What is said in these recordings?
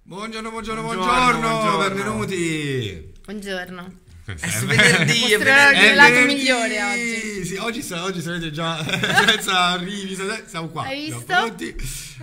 Buongiorno, buongiorno, benvenuti. Buongiorno. È venerdì, è il lato migliore oggi. Sì, oggi sapete già, senza arrivi, siamo qua. Hai visto? Pronti.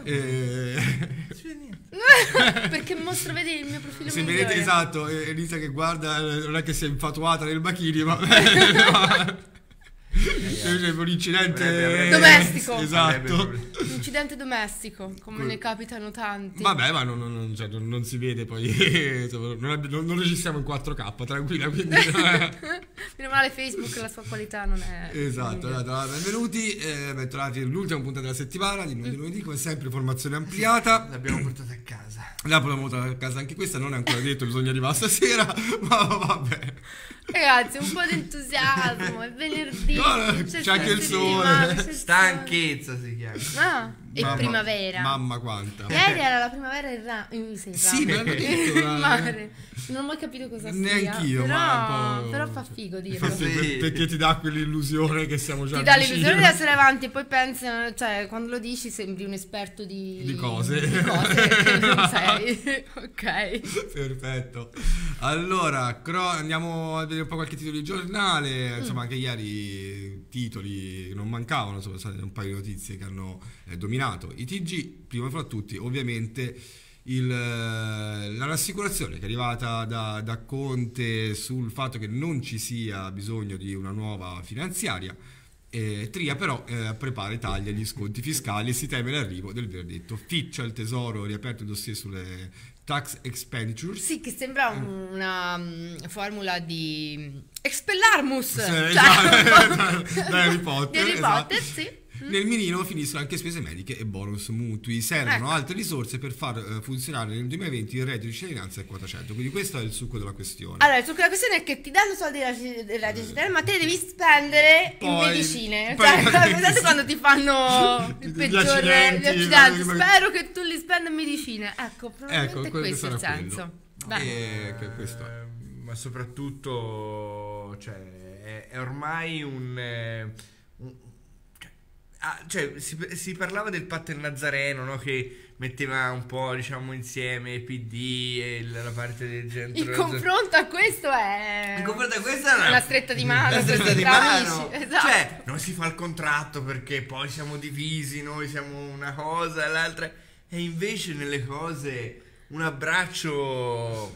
Perché mostro, vedi il mio profilo Se migliore. vedete, esatto, Elisa che guarda, non è che si è infatuata nel bachini, ma... C'è un incidente domestico. Esatto. Un incidente domestico, come ne capitano tanti. Vabbè, ma non si vede poi. Non registriamo in 4K, tranquilla. Quindi, Meno male Facebook, la sua qualità non è. esatto, allora, benvenuti. Bentornati all'ultima puntata della settimana di lunedì, come sempre, formazione ampliata. L'abbiamo portata a casa. L'abbiamo portata a casa anche questa, non è ancora detto, bisogna arrivare stasera, ma vabbè. Ragazzi, un po' di entusiasmo, è venerdì. No, c'è anche il sole. Stanchezza si chiama. Ah, e primavera. Mamma quanta. Ieri era la primavera Sì, me l'hanno detto. il mare. Non ho mai capito cosa sia. Neanch'io, ma un po'... Però fa figo dirlo. Sì. Perché ti dà quell'illusione che siamo già Ti dà vicini. l'illusione di essere avanti e poi pensi, cioè, quando lo dici sembri un esperto di cose. Di cose che non sei. Ok. Perfetto. Allora, andiamo a vedere un po' qualche titolo di giornale. Insomma, anche ieri titoli non mancavano, insomma, sono state un paio di notizie che hanno dominato i TG. Prima fra tutti, ovviamente, la rassicurazione che è arrivata da Conte sul fatto che non ci sia bisogno di una nuova finanziaria. Tria però prepara e taglia gli sconti fiscali e si teme l'arrivo del verdetto. Ficcia il tesoro, riaperto il dossier sulle tax expenditures. Sì, che sembra una formula di Expellarmus, Da Harry Potter, di Harry esatto. Potter, sì. Nel mirino finiscono anche spese mediche e bonus mutui. Servono altre risorse per far funzionare nel 2020 il reddito di cittadinanza e quota 100. Quindi questo è il succo della questione. Allora, il succo della questione è che ti danno soldi della cittadinanza, ma te devi spendere in medicine. Pensate quando ti fanno il peggiore gli accidenti. Spero che tu li spenda in medicine. Ecco, probabilmente è questo il senso. Questo è. Ma soprattutto, cioè, è ormai cioè, si parlava del patto del Nazareno, no? Che metteva un po', diciamo, insieme PD e la parte del centro. Il confronto a questo è. Il confronto a questo è una stretta di mano. Una stretta di mano. Esatto. Cioè, non si fa il contratto perché poi siamo divisi, noi siamo una cosa e l'altra. E invece nelle cose un abbraccio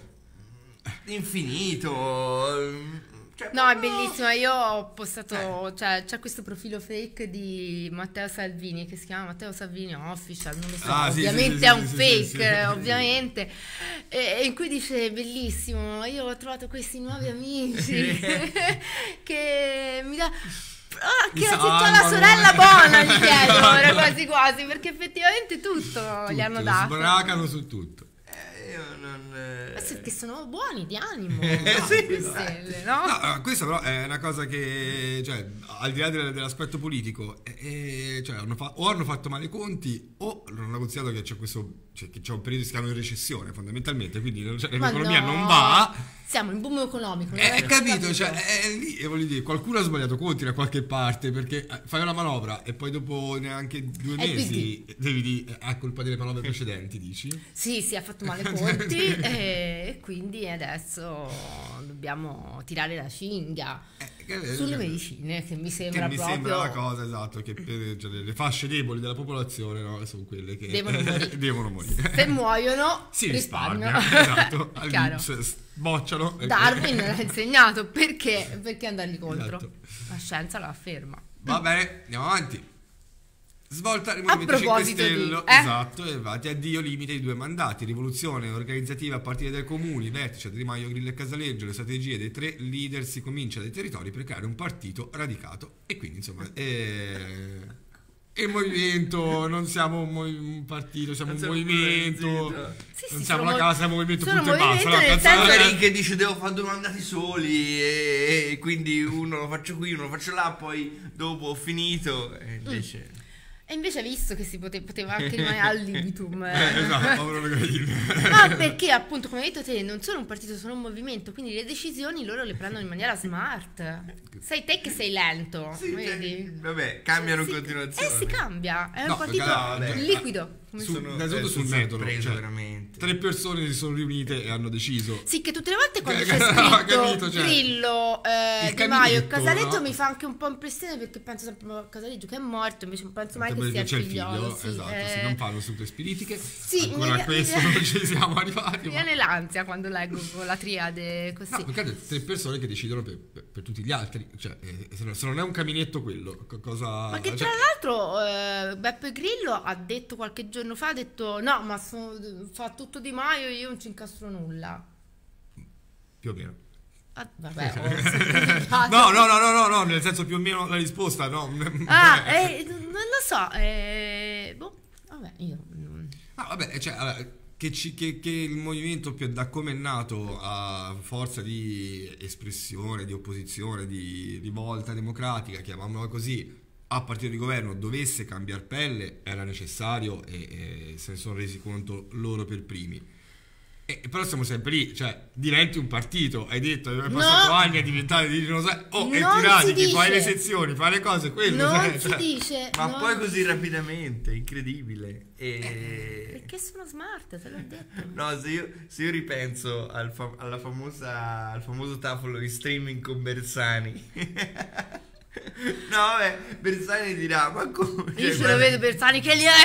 infinito. Cioè, No, è bellissima. Io ho postato, cioè, c'è questo profilo fake di Matteo Salvini che si chiama Matteo Salvini Official, non lo so, Sì, ovviamente sì, è un sì, fake, sì. ovviamente, e in cui dice bellissimo, io ho trovato questi nuovi amici che mi dà... che c'è la sorella buona, gli chiedo ora quasi quasi, perché effettivamente tutto gli hanno dato. Sbracano su tutto. io non... Perché sono buoni di animo, sì, le stelle, no? No, questa però è una cosa che, cioè, al di là dell'aspetto politico, cioè, hanno fatto male i conti o non hanno considerato che c'è che c'è un periodo che si chiama in recessione fondamentalmente, quindi l'economia non va. Siamo in boom economico. Capito, cioè, è lì, e voglio dire, qualcuno ha sbagliato conti da qualche parte, perché fai una manovra e poi dopo neanche 2 mesi devi dire è colpa delle manovre precedenti, dici? Sì, ha fatto male i conti e quindi adesso dobbiamo tirare la cinghia sulle medicine, che mi sembra mi proprio... sembra la cosa, esatto, che cioè, le fasce deboli della popolazione, no, sono quelle che devono morire. Se muoiono si risparmiano. Esatto. Chiaro. Bocciano. Darwin l'ha insegnato, perché andargli contro? Esatto. La scienza la afferma. Va bene, andiamo avanti. Svolta il Movimento 5 proposito Stelle, di- esatto, e infatti addio limite di 2 mandati, rivoluzione organizzativa a partire dai comuni, vertice Di Maio, Grillo e Casaleggio, le strategie dei 3 leader si comincia dai territori per creare un partito radicato e quindi insomma il movimento, non siamo un partito, siamo un movimento, non siamo una casa, siamo un movimento sono punto e basta, movimento nel senso Magari che dice devo fare 2 mandati soli e quindi uno lo faccio qui, uno lo faccio là, poi dopo ho finito e invece... E invece hai visto che si poteva anche rimanere al libitum. esatto, povero Grillo. Ma perché appunto, come hai detto te, non sono un partito, sono un movimento, quindi le decisioni loro le prendono in maniera smart. Sei te che sei lento, Sì, vedi? vabbè, cambiano in continuazione. Si cambia, è un No, partito perché, liquido. Innanzitutto sul metodo, cioè, veramente. 3 persone si sono riunite e hanno deciso. Sì, che tutte le volte quando c'è capito, scritto Grillo, il Di Maio e caminetto, Casaletto, no? mi fa anche un po' impressione, perché penso sempre a Casaleggio che è morto, invece non penso mai che Perché sia c'è il figliolo. Sì, esatto, sì, non fanno sedute spiritiche. Sì, Ancora a questo non ci siamo arrivati. Mi viene l'ansia quando leggo la triade così. No, perché 3 persone che decidono per tutti gli altri, cioè se non è un caminetto quello, cosa. Ma che cioè, tra l'altro Beppe Grillo ha detto qualche giorno fa, ha detto no, ma fa tutto Di Maio e io non ci incastro nulla. più o meno. Ah, vabbè, ho No, nel senso più o meno la risposta, no. non lo so, boh, vabbè, io. Ah, vabbè, cioè, allora, che il movimento, da come è nato, a forza di espressione, di opposizione, di rivolta democratica, chiamiamola così, a partito di governo, dovesse cambiare pelle, era necessario e se ne sono resi conto loro per primi. Però siamo sempre lì, cioè diventi un partito, hai detto, hai passato anni a diventare di dinosauri, e tirati, fai le sezioni, fai le cose, quello non si dice, ma poi così rapidamente, incredibile. Perché sono smart, te l'ho detto. No, se io ripenso al famoso tavolo di streaming con Bersani. No, vabbè, Bersani dirà, ma come? Io ce lo vedo Bersani che gli è.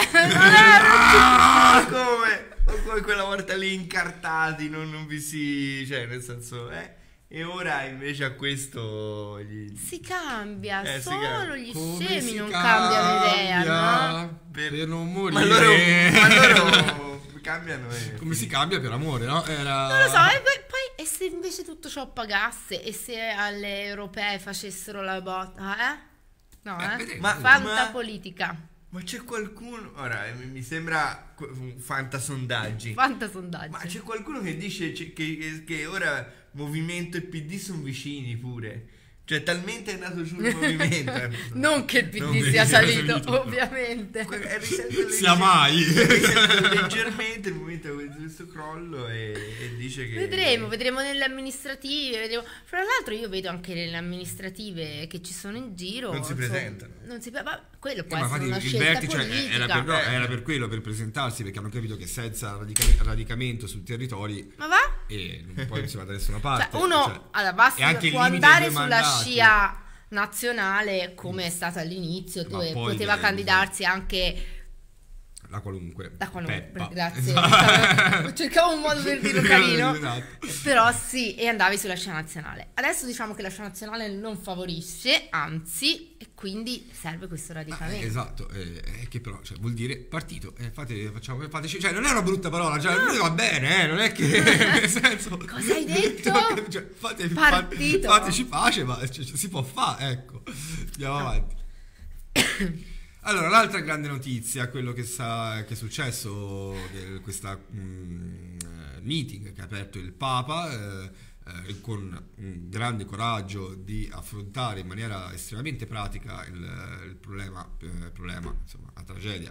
Ma come? Come quella volta lì incartati, non vi si, cioè nel senso, e ora invece a questo si cambia, si cambia. solo gli scemi non cambiano idea, no? Per non morire. Ma loro cambiano. Come si cambia per amore, no? Non lo so, e poi se invece tutto ciò pagasse, e se alle europee facessero la botta, Fanta politica. Ma c'è qualcuno, ora mi sembra fantasondaggi. Ma c'è qualcuno che dice che ora Movimento e PD sono vicini pure. Cioè talmente è andato giù il movimento. Non che il PD sia salito, ovviamente. Sia mai. Leggermente il movimento ha questo crollo e dice che. Vedremo nelle amministrative. Fra l'altro io vedo anche nelle amministrative che ci sono in giro. Non si presentano. Ma quello può essere una il scelta vertice politica. era per quello, per presentarsi, perché hanno capito che senza radicamento sul territori ma va? E poi non si va da nessuna parte. Cioè, uno può andare sulla scia nazionale come è stata all'inizio, dove poteva candidarsi anche la qualunque. Peppa. Grazie. Cercavo un modo per dirlo carino. Esatto. Però sì, e andavi sulla scena nazionale. Adesso diciamo che la scena nazionale non favorisce, anzi, e quindi serve questo radicamento. Esatto, che però vuol dire partito. Fateci, cioè non è una brutta parola, cioè no. Va bene, non è che nel senso. Cosa hai detto? Cioè, partito. Fateci pace, ma si può fare, ecco. Andiamo avanti. Allora, l'altra grande notizia, quello che è successo, questa meeting che ha aperto il Papa con un grande coraggio di affrontare in maniera estremamente pratica il problema, insomma, la tragedia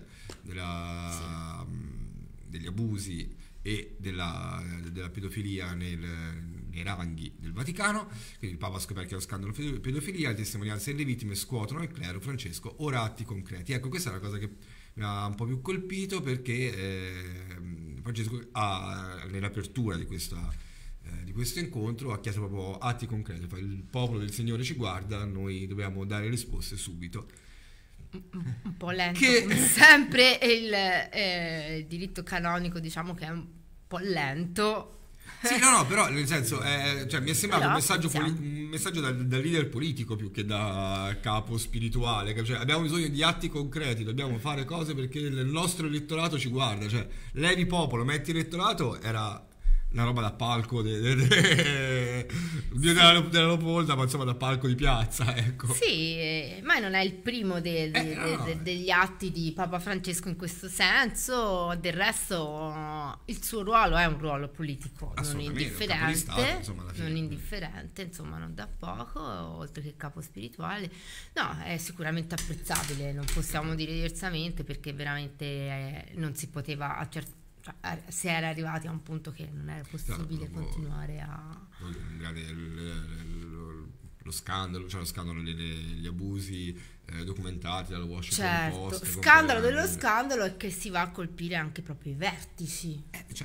degli abusi e della pedofilia nei ranghi del Vaticano. Quindi il Papa ha scoperto che lo scandalo pedofilia, le testimonianze delle vittime scuotono il clero. Francesco, ora atti concreti. Ecco, questa è la cosa che mi ha un po' più colpito, perché Francesco nell'apertura di questo incontro ha chiesto proprio atti concreti. Il popolo del Signore ci guarda, noi dobbiamo dare risposte subito. Un po' lento, come sempre il diritto canonico, diciamo che è un po' lento. Sì, no, però nel senso, mi è sembrato un messaggio dal leader politico più che da capo spirituale. Cioè, abbiamo bisogno di atti concreti, dobbiamo fare cose perché il nostro elettorato ci guarda. Cioè, levi popolo, metti elettorato, era una roba da palco della Leopolda, ma insomma da palco di piazza, ecco. Sì, ma non è il primo degli atti di Papa Francesco in questo senso. Del resto il suo ruolo è un ruolo politico non indifferente, insomma, non da poco, oltre che capo spirituale. No, è sicuramente apprezzabile, non possiamo dire diversamente, perché veramente non si poteva si era arrivati a un punto che non era possibile continuare a lo scandalo, cioè lo scandalo, gli abusi documentati dalla Washington Post. Scandalo dello scandalo è che si va a colpire anche proprio i vertici.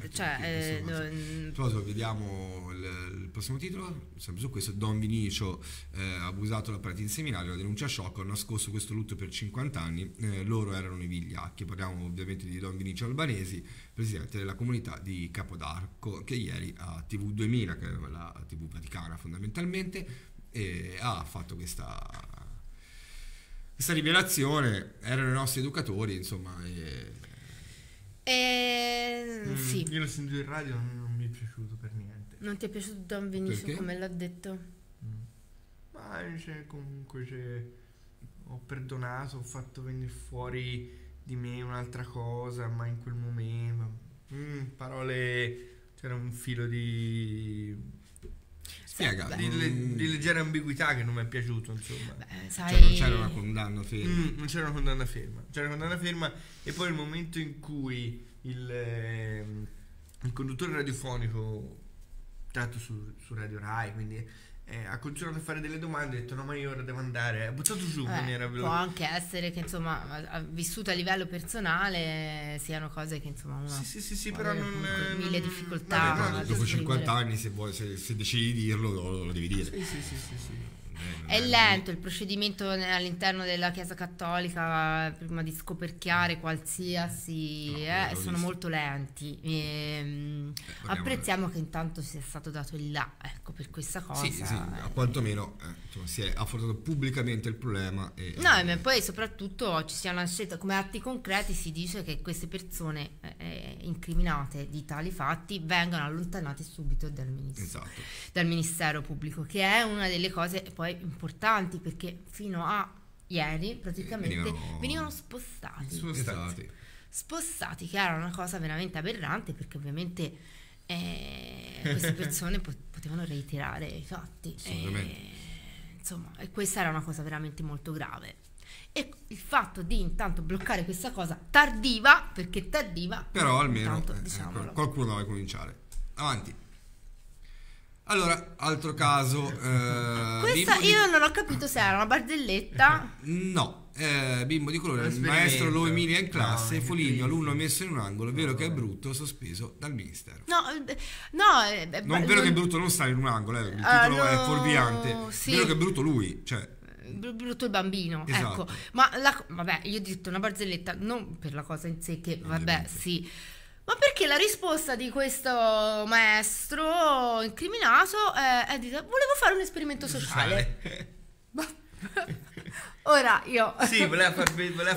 Vediamo il prossimo titolo, sempre su questo. Don Vinicio ha abusato l'apparati in seminario, la denuncia shock, ha nascosto questo lutto per 50 anni, loro erano i vigliacchi. Parliamo ovviamente di Don Vinicio Albanesi, presidente della comunità di Capodarco, che ieri a TV 2000, che è la TV vaticana fondamentalmente, ha fatto questa rivelazione. Erano i nostri educatori, insomma. Sì. Io l'ho sentito in radio, non mi è piaciuto per niente. Non ti è piaciuto Don Vinicio come l'ha detto? Ma comunque ho perdonato, ho fatto venire fuori di me un'altra cosa, ma in quel momento parole, c'era un filo di leggera ambiguità che non mi è piaciuto, insomma. Sai... Cioè non c'era una condanna ferma. Non c'era una condanna ferma. C'era una condanna ferma, e poi il momento in cui il conduttore radiofonico, tratto su Radio Rai, quindi ha continuato a fare delle domande, ha detto no, ma io ora devo andare, ha buttato giù in maniera veloce. Può anche essere che, insomma, vissuto a livello personale siano cose che, insomma, uno sì, però non mille difficoltà. Dopo 50 anni, se decidi di dirlo, lo devi dire. Sì. È lento il procedimento all'interno della Chiesa Cattolica prima di scoperchiare qualsiasi, sono molto lenti. Apprezziamo che intanto sia stato dato il là, ecco, per questa cosa. Sì, quantomeno si è affrontato pubblicamente il problema. Ma poi soprattutto ci sia una scelta, come atti concreti si dice che queste persone incriminate di tali fatti vengano allontanate subito dal Ministero Pubblico, che è una delle cose poi importanti, perché fino a ieri praticamente venivano spostati, che era una cosa veramente aberrante, perché ovviamente queste persone potevano reiterare i fatti, insomma, e questa era una cosa veramente molto grave. E il fatto di intanto bloccare questa cosa tardiva, però almeno qualcuno deve cominciare. Avanti. Allora, altro caso. Questa io non ho capito se era una barzelletta. No, bimbo di colore, il maestro lo umilia in classe, Foligno, alunno messo in un angolo, vero che è brutto, sospeso dal ministero. Non vero che è brutto non stare in un angolo, il titolo è fuorviante. Sì. Vero che è brutto lui, cioè brutto il bambino, esatto. Ecco. Ma vabbè, io ho detto una barzelletta non per la cosa in sé, che vabbè, sì. Ma perché la risposta di questo maestro incriminato è di volevo fare un esperimento sociale. Ora io voleva far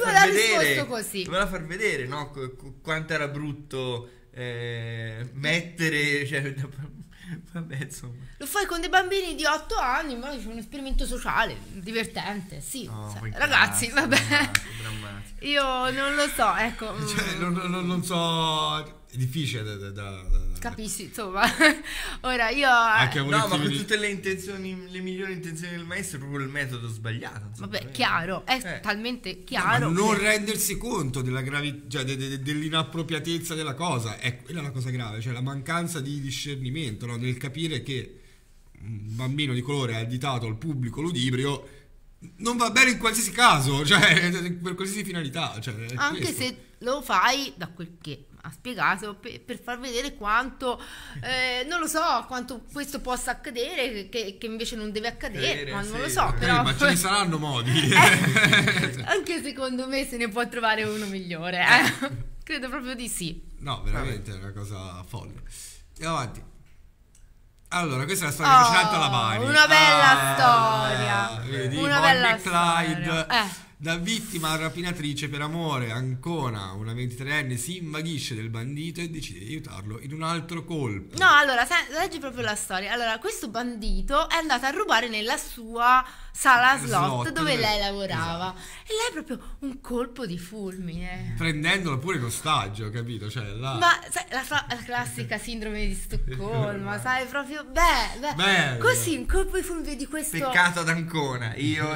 vedere, no, quanto era brutto mettere, cioè, vabbè, insomma. Lo fai con dei bambini di 8 anni, ma c'è un esperimento sociale divertente, sì. Ragazzi, vabbè. Io non lo so, ecco. Cioè, non so, è difficile da capisci, insomma. Ora io ma con tutte le intenzioni, le migliori intenzioni del maestro, proprio il metodo sbagliato, insomma. Vabbè, chiaro, è talmente chiaro. Ma non rendersi conto della cioè dell'inappropriatezza della cosa, è quella la cosa grave, cioè la mancanza di discernimento, no? Nel capire che un bambino di colore ha additato al pubblico ludibrio non va bene in qualsiasi caso, cioè per qualsiasi finalità, cioè, anche questo. Se lo fai, da quel che ha spiegato, per far vedere quanto non lo so, quanto questo possa accadere, che invece non deve accadere, ma non lo so, però ma ce ne saranno modi. Anche secondo me se ne può trovare uno migliore, credo proprio di sì. No, veramente è una cosa folle. Andiamo avanti. Allora, questa è la storia di Facilante alla Bari. Una bella storia. Vedi, una Bonnie bella e Clyde, storia. Da vittima a rapinatrice per amore, Ancona, una 23enne, si invaghisce del bandito e decide di aiutarlo in un altro colpo. No, allora, leggi proprio la storia. Allora, questo bandito è andato a rubare nella sua sala slot dove lei lavorava. Esatto. E lei è proprio un colpo di fulmine. Prendendolo pure in ostaggio, capito? Cioè, ma sai, la classica sindrome di Stoccolma, sai, proprio beh. Così, un colpo di fulmine di questo. Peccato ad Ancona. Io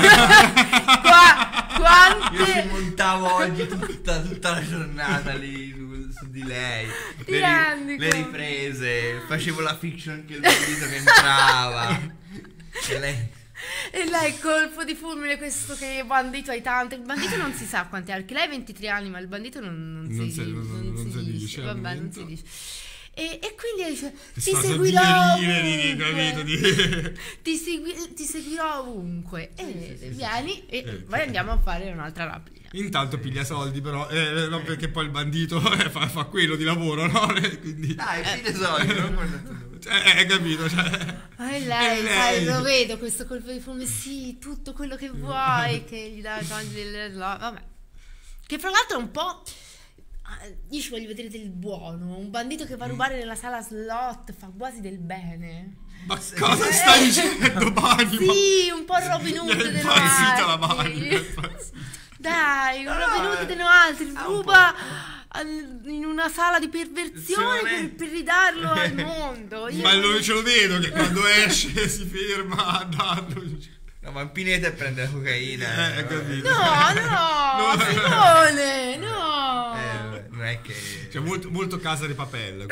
Quante... Io ci montavo oggi tutta la giornata lì su di lei, le riprese, facevo la fiction che il bandito che entrava e lei E lei colpo di fulmine, questo che bandito hai tante. Il bandito non si sa quanti anni, lei ha 23 anni, ma il bandito non si dice. Vabbè, non si dice. E quindi dice: ti seguirò ovunque. Ti seguirò ovunque. E vieni e poi andiamo a fare un'altra rapina. Intanto piglia soldi, però no, perché poi il bandito fa quello di lavoro, no? Quindi dai, piglia soldi, non capito, cioè. Lei lo vedo questo colpo di fulmine, sì, tutto quello che vuoi, che gli dà i soldi vabbè. Che fra l'altro è un po', io ci voglio vedere del buono, un bandito che va a rubare nella sala slot, fa quasi del bene. Ma cosa stai dicendo, Bani? Sì, un po' Robin Hood dei altri. Dai, un Robin Hood dei altri, ruba in una sala di perversione per ridarlo al mondo. Ma non ce lo vedo che quando esce si ferma a darlo. No, ma Pineta e prende la cocaina. Capito. No, Simone, no. Non è che... Cioè molto Casa de Papel.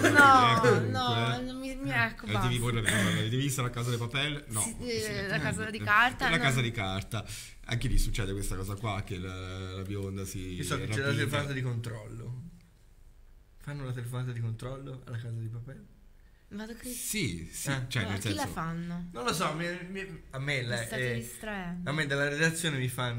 No, non mi ecco, basta. Avete visto la Casa de Papel? No. La casa di carta. La casa di carta. Anche lì succede questa cosa qua, che la bionda si... Io so che c'è la telefonata di controllo. Fanno la telefonata di controllo alla Casa di Papel? Vado qui. Sì, cioè nel senso... Chi la fanno? Non lo so, a me distraendo. A me dalla redazione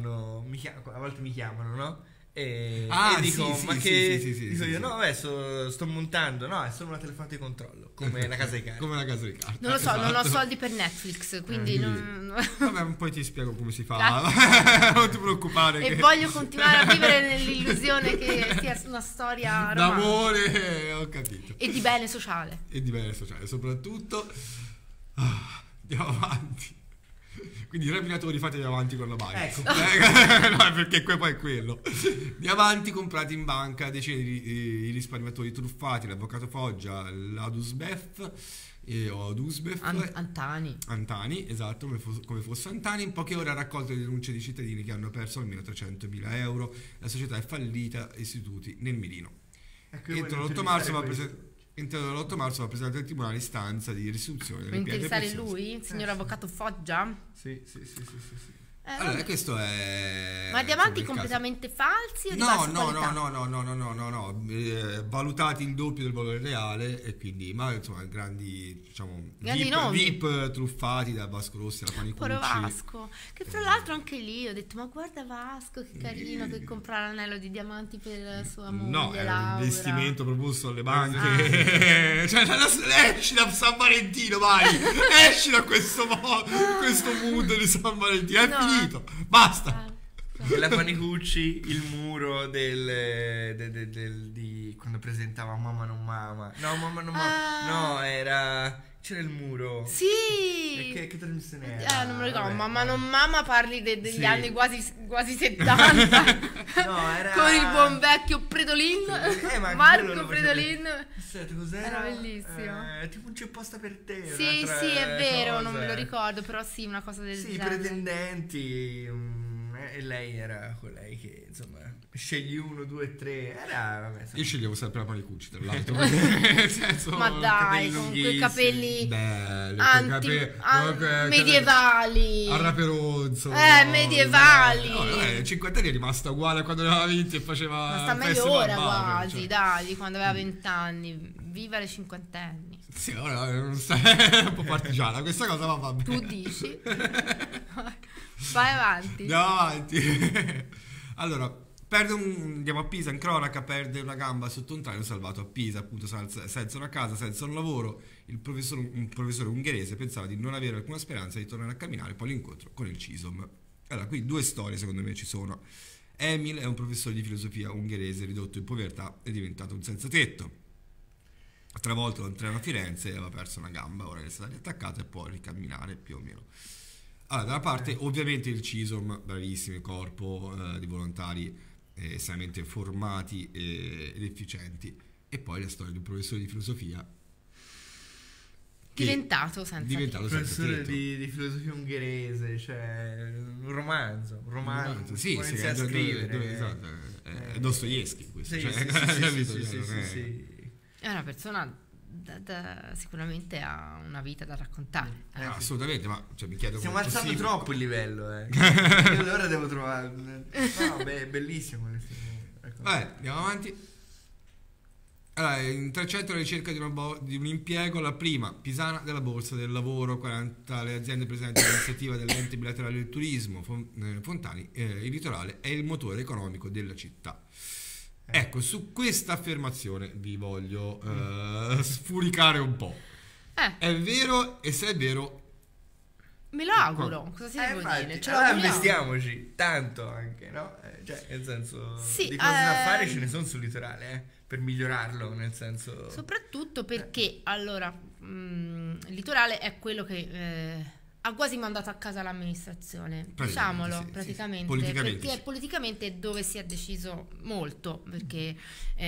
a volte mi chiamano, no? E dico, sì, ma sì, che sì, dico io, no, vabbè, sto montando, no, è solo una telefonata di controllo, come la casa di carta. Come la casa di carta. Non lo so, esatto. Non ho soldi per Netflix, quindi vabbè, poi ti spiego come si fa. Non ti preoccupare. E voglio continuare a vivere nell'illusione che sia una storia d'amore, ho capito. E di bene sociale. Soprattutto. Andiamo avanti. Quindi i rapinatori fatevi avanti con la banca. Ecco. No, perché poi è quello. Diamanti comprati in banca, decine di risparmiatori truffati, l'avvocato Foggia, l'Adusbef o Adusbef Antani, esatto, come fosse Antani. In poche ore ha raccolto le denunce di cittadini che hanno perso almeno 300.000 euro. La società è fallita, istituti nel mirino. Entro l'8 marzo va presentato al tribunale istanza di restituzione delle pietre interessare preziose. lui, il signor avvocato Foggia? Sì. Allora, questo è... Ma diamanti completamente falsi o di bassa qualità? No, valutati il doppio del valore reale e quindi, ma insomma, grandi VIP truffati da Vasco Rossi alla Panicucci. Pure Vasco, che fra l'altro anche lì ho detto, ma guarda Vasco che carino che compra l'anello di diamanti per sua moglie. No, era un investimento proposto alle banche. Cioè, esci da San Valentino, vai! Esci da questo mood di San Valentino, è finito. Basta. La Panicucci, il muro di quando presentava Mamma non Mama. No, Mamma non Mama. No, c'era il muro. Sì. Che trasmissione era? Non me lo ricordo. Mamma non Mama, parli degli anni quasi 70. No, era con il buon vecchio Predolin. Marco Predolin. Cos'era? Era bellissimo. Tipo c'è posta per te. Sì, è vero, non me lo ricordo, però sì, una cosa del genere. Sì, i pretendenti. E lei era colei che insomma scegli 1, 2, 3. Io sceglievo sempre la Panicucci, tra l'altro. Ma dai, con quei capelli medievali. A Raperonzo. Medievali. 50 anni è rimasta uguale a quando aveva 20 e faceva. Ma sta meglio ora quasi, dai, di quando aveva 20 anni. Viva le cinquantenni. Sì, ora non stai un po' partigiana questa cosa, ma va bene. Tu dici? Vai avanti. Andiamo avanti. Allora, andiamo a Pisa, in cronaca, perde una gamba sotto un treno salvato a Pisa, appunto senza una casa, senza un lavoro. Un professore ungherese pensava di non avere alcuna speranza di tornare a camminare, poi l'incontro con il CISOM. Allora, qui due storie secondo me ci sono. Emil è un professore di filosofia ungherese ridotto in povertà, è diventato un senza tetto. Travolto da un treno a Firenze, aveva perso una gamba, ora è stata riattaccata e può ricamminare più o meno. Allora, da una parte ovviamente il CISOM, bravissimo corpo di volontari estremamente formati ed efficienti, e poi la storia di un professore di filosofia diventato senza professore di filosofia ungherese, cioè un romanzo sì, inizia a scrivere. Esatto, è Dostoevskij questo, sì. È una persona sicuramente ha una vita da raccontare. Assolutamente, ma mi chiedo, stiamo alzando troppo il livello. Allora devo trovare. No, è bellissimo. Vai, andiamo avanti. Allora, in 300 la ricerca di un impiego, la prima Pisana della Borsa del Lavoro, 40 le aziende presenti all'iniziativa dell'ente bilaterale del turismo, Fontani, il litorale è il motore economico della città. Ecco, su questa affermazione vi voglio sfuricare un po'. È vero, e se è vero... Me lo auguro, cosa si deve dire? Allora investiamoci, tanto anche, no? Cioè, nel senso, di cose da fare ce ne sono sul litorale, per migliorarlo, nel senso... Soprattutto perché, allora, il litorale è quello che ha quasi mandato a casa l'amministrazione, diciamolo, praticamente, perché politicamente dove si è deciso molto, perché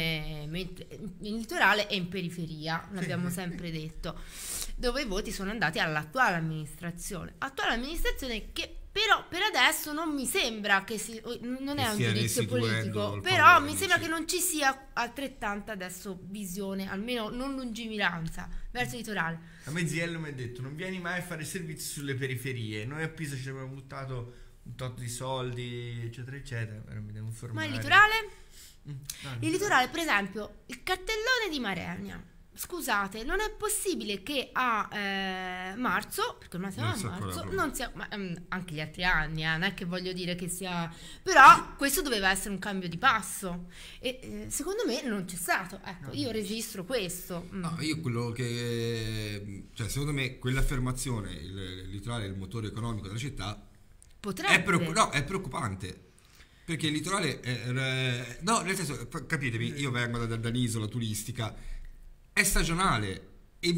il litorale è in periferia, l'abbiamo sempre detto, dove i voti sono andati all'attuale amministrazione che però per adesso non mi sembra che non è un giudizio politico, però mi sembra che non ci sia altrettanta adesso visione, almeno non lungimiranza verso il litorale. A me Ziello mi ha detto: non vieni mai a fare servizi sulle periferie, noi a Pisa ci abbiamo buttato un tot di soldi, eccetera eccetera. Mi devo informare. Ma il litorale? Il litorale, per esempio, il cartellone di Maremma. Scusate, non è possibile che a marzo, perché ormai siamo a marzo, non sia, ma, anche gli altri anni, non è che voglio dire che sia, però questo doveva essere un cambio di passo e secondo me non c'è stato. Ecco, io registro questo. No, io quello che, cioè, secondo me quell'affermazione, il litorale è il motore economico della città, potrebbe. È preoccupante. Perché il litorale no, nel senso, capitemi, io vengo da un'isola turistica, è stagionale e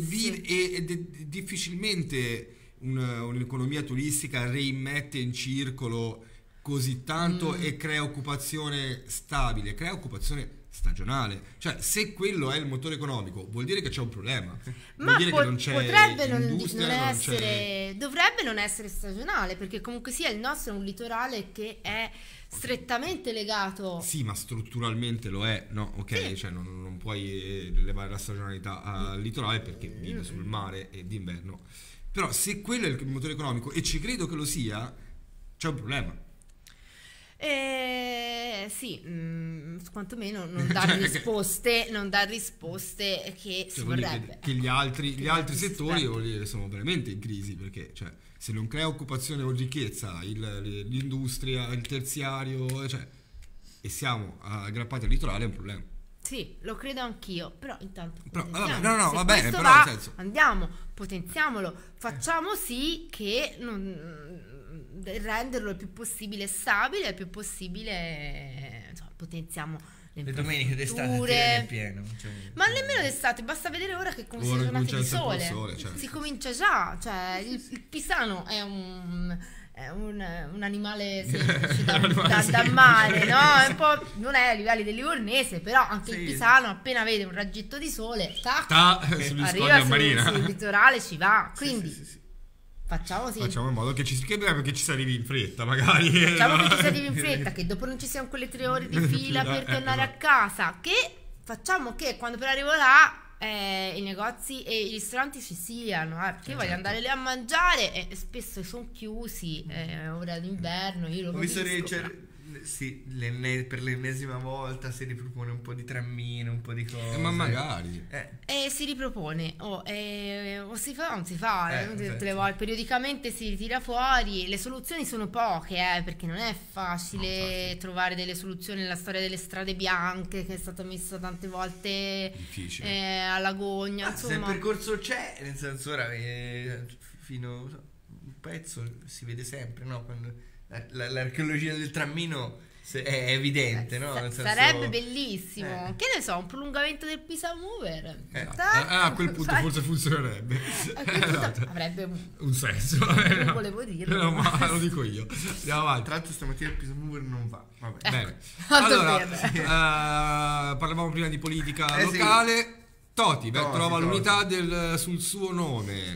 difficilmente un'economia turistica reimmette in circolo così tanto e crea occupazione stabile, crea occupazione stagionale. Cioè, se quello è il motore economico, vuol dire che c'è un problema. Vuol dire che non c'è dovrebbe non essere stagionale, perché comunque sia il nostro è un litorale che è strettamente legato. Sì, ma strutturalmente lo è, no? Ok, sì. Cioè non puoi levare la stagionalità al litorale perché vive sul mare e d'inverno. Però se quello è il motore economico, e ci credo che lo sia, c'è un problema. Sì, quantomeno non dà risposte, che si vorrebbe. Che gli altri settori vuol dire che sono veramente in crisi, perché cioè, se non crea occupazione o ricchezza l'industria, il terziario, cioè, e siamo aggrappati al litorale, è un problema. Sì, lo credo anch'io, però intanto va bene, però nel senso, andiamo, potenziamolo, facciamo sì che renderlo il più possibile stabile, il più possibile, insomma, potenziamo le domeniche d'estate è pieno, cioè, ma nemmeno d'estate, basta vedere ora che con le giornate di sole, certo. Si comincia già, cioè il pisano è un animale semplice da mare, no? È un po', non è a livelli del livornese, però anche il pisano appena vede un raggitto di sole arriva sul litorale, ci va, quindi facciamo in modo che ci si arrivi in fretta, magari. Facciamo che ci si arrivi in fretta, che dopo non ci siano quelle 3 ore di fila per tornare a casa, che facciamo che quando però arrivo là i negozi e i ristoranti ci siano, perché io voglio andare lì a mangiare e spesso sono chiusi, ora d'inverno, io lo capisco. Sì, per l'ennesima volta si ripropone un po' di trammino, un po' di cose. Ma magari. Si ripropone, o si fa o non si fa, tutte le volte. Periodicamente si tira fuori. Le soluzioni sono poche, perché non è facile trovare delle soluzioni. Nella storia delle strade bianche, che è stata messa tante volte all'agonia. Se il percorso c'è, nel senso, ora fino a un pezzo si vede sempre, no? Quando l'archeologia del trammino è evidente, no? Nel senso, sarebbe bellissimo, che ne so, un prolungamento del Pisa Mover. A quel punto forse funzionerebbe. A quel punto avrebbe un senso. Non volevo dirlo, no, ma lo dico io. Andiamo avanti. Tra l'altro stamattina il Pisa Mover non va. Vabbè. Bene. Allora, parlavamo prima di politica locale. Toti trova l'unità sul suo nome.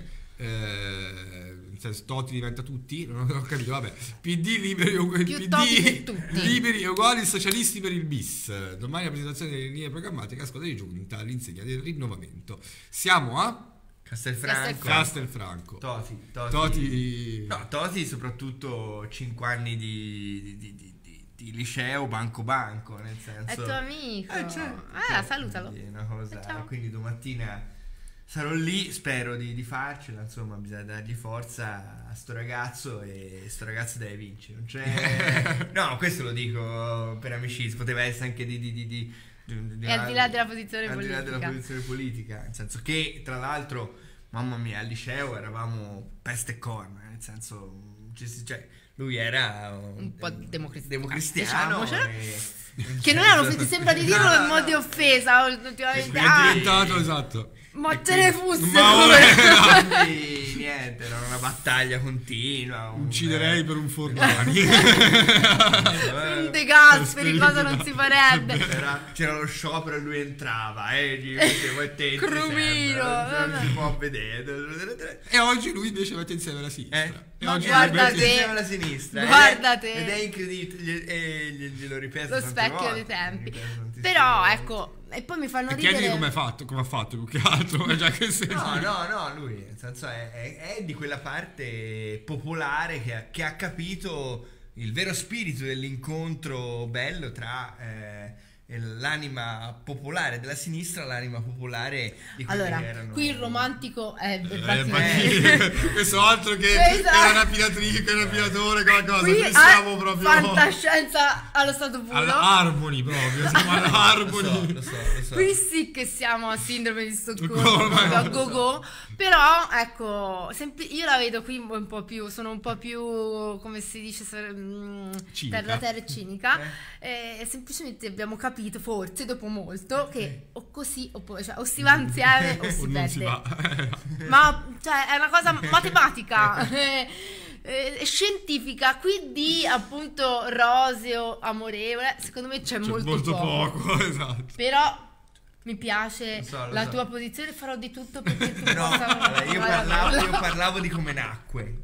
nel senso Toti diventa tutti, non ho capito, vabbè. PD liberi liberi e uguali socialisti per il bis. Domani la presentazione delle linee programmatiche a scuola di giunta all'insegna del rinnovamento. Siamo a Castelfranco. Toti. No, Toti soprattutto 5 anni di liceo banco, nel senso. È tuo amico. Salutalo. Una cosa. Ciao. Quindi domattina sarò lì, spero di farcela, insomma, bisogna dargli forza a sto ragazzo e sto ragazzo deve vincere. Non c'è. No, questo lo dico per amicizia, poteva essere anche e al di là della posizione politica. Al di là della posizione politica, nel senso che tra l'altro, mamma mia, al liceo eravamo peste e corna, nel senso, cioè, lui era un po' democristiano che non erano, ti sembra di dirlo in modo di offesa ultimamente. È diventato, esatto. Ma te ne fosse niente, era una battaglia continua. Ucciderei per un Fornani. Un De Gasperi, cosa non si farebbe. C'era lo sciopero e lui entrava. Crumino, non si può vedere. E oggi lui invece mette insieme la sinistra. Ma guarda te, insieme alla sinistra. Guarda te. Ed è incredibile. E glielo ripeto. Lo specchio dei tempi. Però ecco. E poi mi fanno ridere. Chiedi come ha fatto più che altro. Già che no, lui nel senso è di quella parte popolare che ha capito il vero spirito dell'incontro bello tra l'anima popolare della sinistra e l'anima popolare di quelli che erano. Qui il romantico è questo altro che è una rapidatrice, un rapidatore, qualcosa. Qui siamo proprio fantascienza allo stato puro. All'Harmony proprio, siamo all'Harmony. Lo so. Qui sì che siamo a sindrome di Stoccolma, a go-go. Però ecco, io la vedo qui un po' più, sono un po' più, come si dice, terra e cinica. E semplicemente abbiamo capito, forse dopo molto, che o così o si va insieme o si perde. Ma cioè è una cosa matematica. Scientifica, quindi appunto roseo, amorevole, secondo me c'è molto poco. Esatto. Però mi piace la tua posizione, farò di tutto perché tu possa. Io parlavo di come nacque.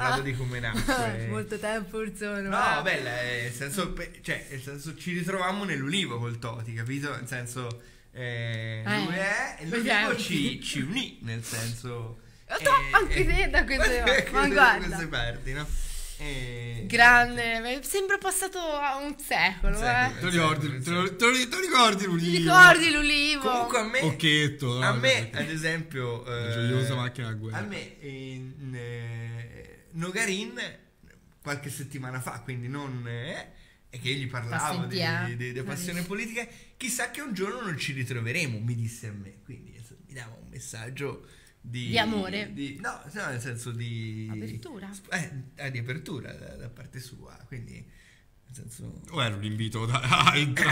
Molto tempo or sono. No, bella, nel senso ci ritrovammo nell'ulivo col Toti, capito? Nel senso lui è e l'ulivo ci unì, nel senso anche te da queste parti, no? Grande, sembra passato a un secolo. Te lo ricordi l'ulivo? Ti ricordi l'ulivo? Comunque a me Occhetto, a me ad esempio gioiosa macchina da guerra. A me Nogarin qualche settimana fa, quindi non e che egli parlava di passione politica, chissà che un giorno non ci ritroveremo, mi disse a me, quindi mi dava un messaggio di amore, no, nel senso di apertura, di apertura da parte sua, quindi nel senso era un invito a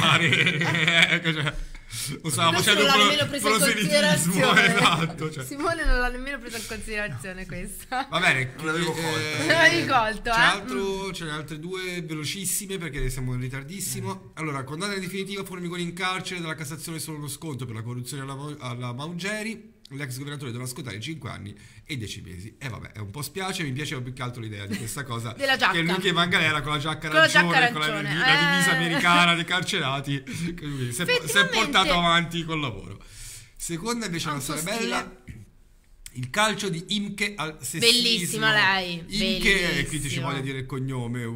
entrare. Lo stava facendo non l'ha nemmeno preso in considerazione. Esatto, cioè. Simone non l'ha nemmeno preso in considerazione questa. Va bene, non l'avevo colto. Ce ne altre due velocissime perché siamo in ritardissimo. Allora, condanna definitiva, Formigoni in carcere, dalla Cassazione solo uno sconto per la corruzione alla Maugeri. L'ex governatore doveva scontare 5 anni e 10 mesi. E vabbè, è un po' spiace, mi piaceva più che altro l'idea di questa cosa della giacca. Che lui che va in galera con la giacca arancione, con la divisa americana dei carcerati, che si è portato avanti col lavoro. Seconda invece una storia bella, il calcio di Imke al sessismo. Bellissima lei. Imke, qui ci voglio dire il cognome,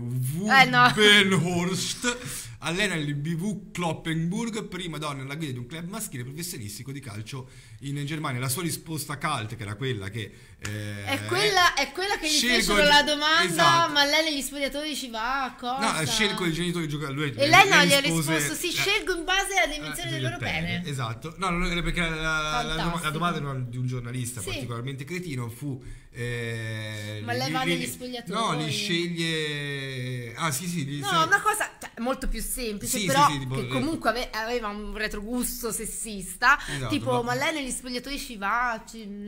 Wenhorst. Allena il BV Kloppenburg, prima donna alla guida di un club maschile professionistico di calcio in Germania. La sua risposta cult, che era quella che è quella che gli fecero la domanda, esatto. Ma lei negli spogliatoi ci va, cosa? No, scelgo i genitori di giocare. E lei non gli ha risposto sì, scelgo in base alla dimensione del loro pene. Esatto. No, non era perché la domanda era di un giornalista particolarmente cretino, fu ma lei va negli spogliatoi? No, li sceglie. No, una cosa molto più semplice, però che comunque aveva un retrogusto sessista, esatto, tipo ma lei negli spogliatoi ci va?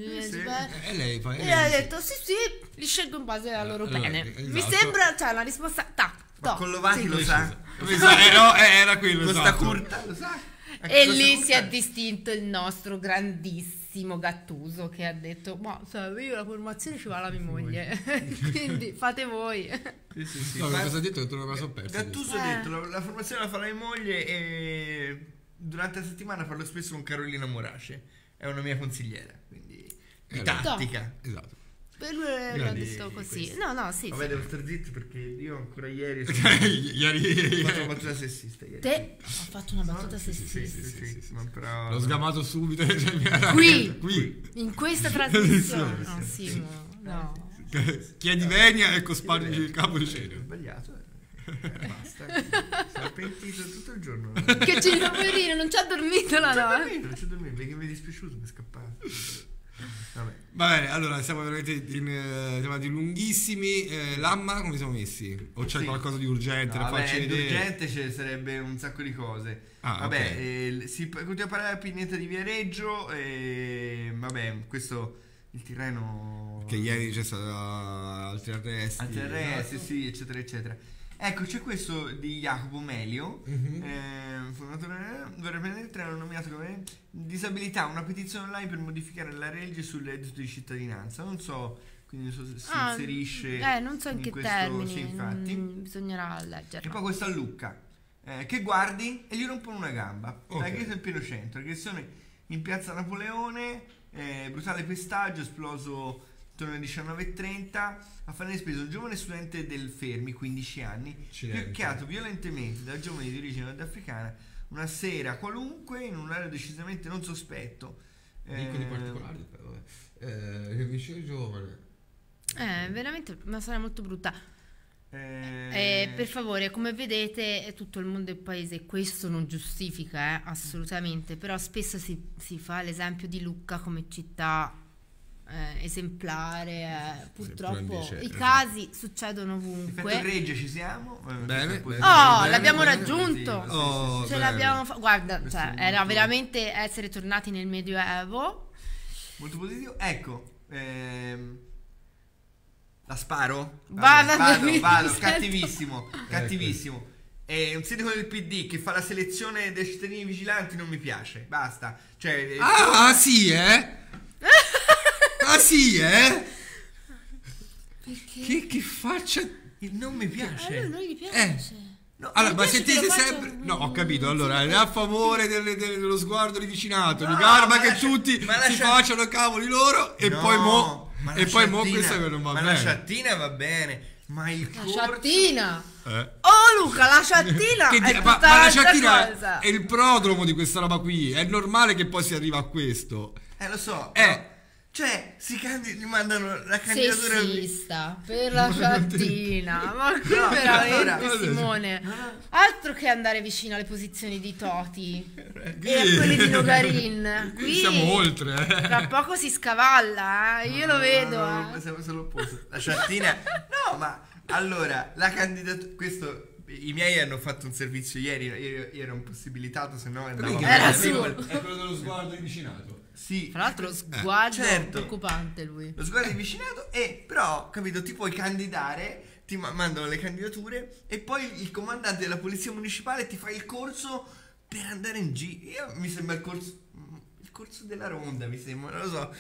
E lei ha detto sì, li scelgo in base al loro pene. Esatto. Mi sembra, una risposta ma Collovati lo sa? Era quello, Costa curta lo sa? E lì si è distinto il nostro grandissimo Gattuso che ha detto: ma io la formazione ci va la mia moglie, quindi fate voi. Sì. No, cosa ha detto? Non me la sono persa. Gattuso ha detto: la formazione la fa la mia moglie e durante la settimana parlo spesso con Carolina Morace, è una mia consigliera, quindi di tattica. Esatto. Per lui l'ha detto così. No, sì. Vabbè, devo stare zitto perché io ancora ieri ho fatto una battuta sessista. Te ho fatto una battuta sessista. Sì. Però... L'ho sgamato subito. Qui. In questa trasmissione. No, Simo, no. Chiedi venia e cospargi il capo di cena. Ho sbagliato. Basta. Sono pentito tutto il giorno. Che ci poverino, non ci ha dormito la notte. Non ci ho dormito perché mi è dispiaciuto, mi è scappato. Vabbè. Va bene, allora siamo veramente in lunghissimi. Lamma come siamo messi? O c'è qualcosa di urgente da farci vedere? Urgente ce sarebbe un sacco di cose. Vabbè, si continua a parlare più niente di Viareggio. Vabbè, questo il Tirreno. Che ieri c'è stato altri arresti. Sì, eccetera, eccetera. Ecco, c'è questo di Jacopo Melio, fondatore, vorrei prendere il treno, nominato come disabilità, una petizione online per modificare la legge sul reddito di cittadinanza. Non so, quindi non so se si inserisce non so in che questo, termini, sì, infatti. Bisognerà leggerlo. E poi questo a Lucca, che guardi e gli rompono una gamba. La chiesa in pieno centro, aggressione in piazza Napoleone, brutale pestaggio, esploso intorno alle 19:30. A farne spesa un giovane studente del Fermi, 15 anni, picchiato violentemente da giovani di origine nordafricana una sera qualunque in un orario decisamente non sospetto. Dico di particolari, che vicino giovane. Veramente una storia molto brutta. Per favore, come vedete, tutto il mondo è paese, questo non giustifica assolutamente, però spesso si fa l'esempio di Lucca come città esemplare, purtroppo invece, i casi succedono ovunque. Difetto Regge ci siamo. Bene. L'abbiamo raggiunto. Ce l'abbiamo guarda, era veramente essere tornati nel Medioevo. Molto positivo. Ecco, la sparo? Vado, cattivissimo. E un sindaco del PD che fa la selezione dei cittadini vigilanti non mi piace. Basta. Cioè, Perché? Che faccia. Non mi piace. A lui non gli piace. No, allora, ma sentite sempre. No, ho capito. Allora, è a favore dello sguardo di vicinato. Mi garba che tutti si facciano cavoli loro. E poi mo. E poi mo questa non va bene. Ma la ciattina va bene. Ma la ciattina. Oh Luca, la ciattina ma la ciattina cosa. È il prodromo di questa roba qui. È normale che poi si arriva a questo. Lo so. Cioè, gli mandano la candidatura sessista per la ciattina. Ma qui veramente Simone. Altro che andare vicino alle posizioni di Toti e a quelle di Nogarin. Qui siamo oltre. Tra poco si scavalla, io lo vedo. No, siamo l'opposto. La ciattina. No, ma allora la candidatura. Questo. I miei hanno fatto un servizio ieri. Io ero impossibilitato, se no andavo. Era suo. È quello dello sguardo di vicinato. Sì. Tra l'altro lo sguardo preoccupante lui. Lo sguardo di vicinato però, capito, ti puoi candidare, ti mandano le candidature e poi il comandante della polizia municipale ti fa il corso per andare in giro. Mi sembra il corso della ronda, mi sembra, non lo so.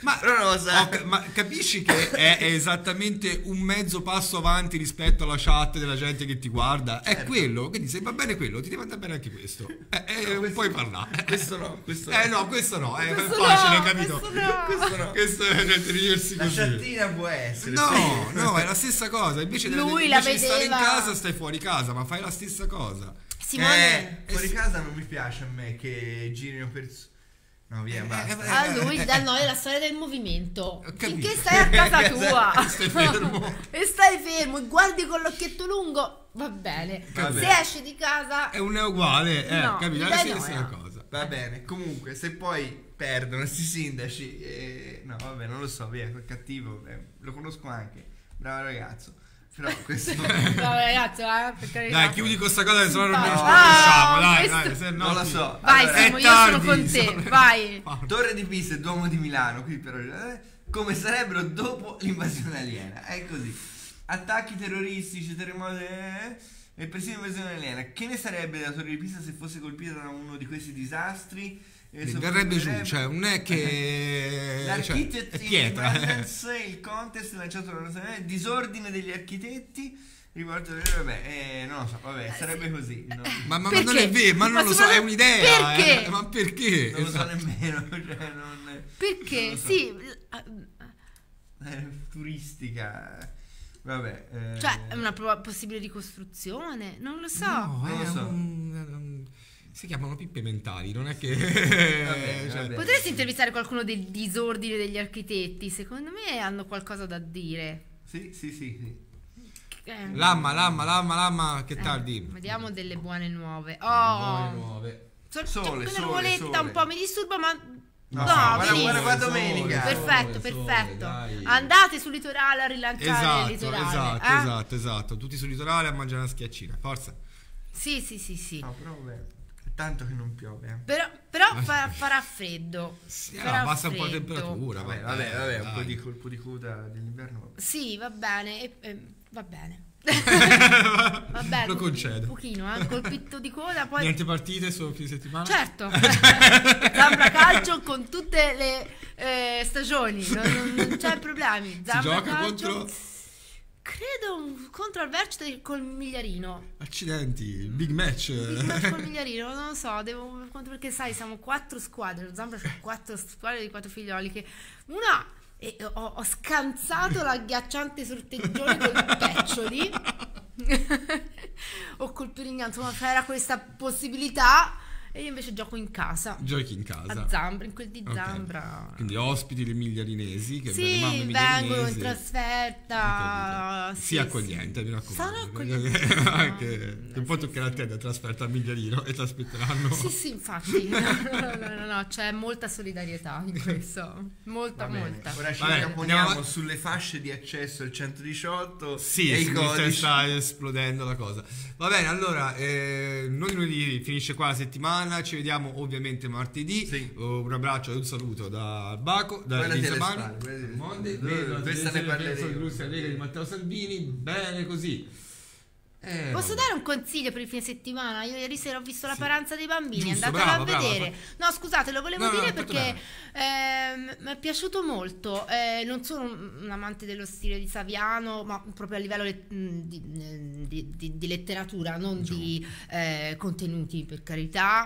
Ma capisci che è esattamente un mezzo passo avanti rispetto alla chat della gente che ti guarda? È quello, quindi se va bene quello, ti deve andare bene anche questo. Non puoi parlare. Questo no. Questo no, è facile, capito? Questo no. Questo è tenersi così. La chattina può essere. No, è la stessa cosa. Invece di stare in casa, stai fuori casa, ma fai la stessa cosa. Simone, fuori casa non mi piace a me che girino persone. No, via, basta. A lui dà noi la storia del movimento. Finché stai a casa tua stai fermo e stai fermo e guardi con l'occhietto lungo, va bene. Se esci di casa è uguale, no, capito? È la stessa cosa. Va bene. Comunque, se poi perdono questi sindaci, no, vabbè, non lo so, via, quel cattivo, lo conosco anche. Bravo ragazzo. Però questo no, ragazzi, dai, chiudi questa cosa, se no non ci conosciamo. Dai, se no, non lo so. Vai, allora, Simo, io sono con te. Vai. Torre di Pisa e Duomo di Milano, qui però come sarebbero dopo l'invasione aliena. È così. Attacchi terroristici, terremoti, e persino in versione aliena. Che ne sarebbe della Torre di Pisa se fosse colpita da uno di questi disastri? Verrebbe giù, cioè non è che l'architect è pietra. Il contest lanciato dalla nazionale, disordine degli architetti. Vabbè, non lo so, vabbè, sarebbe così. No? Ma non è vero, ma non lo so, è un'idea. Perché? Ma perché? Non lo so nemmeno. Cioè, perché? Non so. Sì. Turistica. Vabbè. Cioè, è una possibile ricostruzione? Non lo so. No, non lo so. Si chiamano pippe mentali, non è che... Vabbè. Potresti intervistare qualcuno del disordine degli architetti, secondo me hanno qualcosa da dire. Sì. Lamma, che tardi? Vediamo delle buone nuove. Buone nuove. Sole, un po' mi disturba, ma... No, guarda domenica. Perfetto. Dai. Andate sul litorale a rilanciare il litorale. Esatto. Tutti sul litorale a mangiare una schiaccina. Forza. Sì. No, però vabbè. Tanto che non piove. Però farà freddo. Basta un po' di temperatura. Vabbè, un po' di colpo di coda dell'inverno. Sì, va bene. Va bene. Lo concedo. Un pochino, colpito di coda. Poi... Niente partite solo fine settimana? Certo. Zambra calcio con tutte le stagioni. Non c'è problemi. Si gioca contro... Credo contro il Vercete col Migliarino. Accidenti, big match Col Migliarino, non lo so, perché sai, siamo 4 squadre, lo Zambra c'ha 4 squadre di 4 figlioli che una ho scansato l'agghiacciante sorteggione col Peccioli o col Perignan, insomma c'era questa possibilità. E io invece gioco in casa. Giochi in casa? A Zambra, in quel di Zambra. Quindi ospiti dei migliarinesi che vengono in trasferta. Sì, accogliente, mi raccomando. Sono accogliente. Che poi toccherà a te da trasferta a Migliarino e ti aspetteranno. Sì, infatti. No, c'è molta solidarietà in questo. Molta. Ora ci ricaponiamo sulle fasce di accesso al 118 e i codici. Sta esplodendo la cosa. Va bene, allora, noi lunedì finisce qua la settimana. Ci vediamo ovviamente martedì. Sì. Un abbraccio e un saluto da Baco, da Elisa Mani. Questa ne parleremo. Di Matteo Salvini. Bene così. Posso dare un consiglio per il fine settimana? Io ieri sera ho visto La Paranza dei bambini, giusto, andatelo a vedere. Brava. No, scusate, lo volevo dire perché mi è piaciuto molto. Non sono un amante dello stile di Saviano, ma proprio a livello di letteratura, non di contenuti, per carità.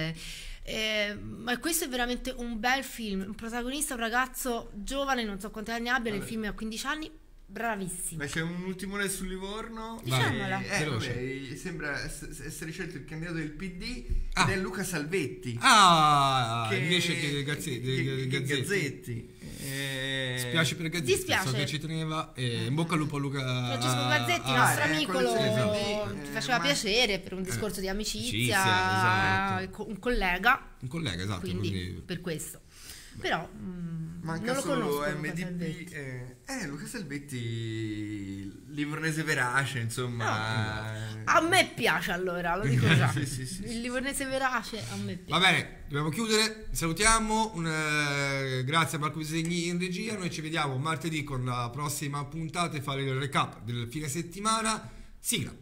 Ma questo è veramente un bel film. Un protagonista, un ragazzo giovane, non so quanti anni abbia, nel film ha 15 anni. Bravissimo. Ma c'è un ultimone su Livorno. Diciamola. Sembra essere scelto il candidato del PD ed è Luca Salvetti. Invece che Gazzetti. Spiace per Gazzetti. Dispiace. So che ci teneva. In bocca al lupo a Luca. Francesco Gazzetti, nostro amico, ti faceva piacere per un discorso di amicizia. Esatto. Un collega. Esatto. Quindi per questo. Però manca non lo solo conosco, MDP. Luca Salvetti, livornese verace, insomma. A me piace, allora, lo dico già. Sì. Il livornese verace a me piace. Va bene, dobbiamo chiudere. Salutiamo. Grazie a Marco Bisegni in regia. Noi ci vediamo martedì con la prossima puntata e fare il recap del fine settimana. Sigla.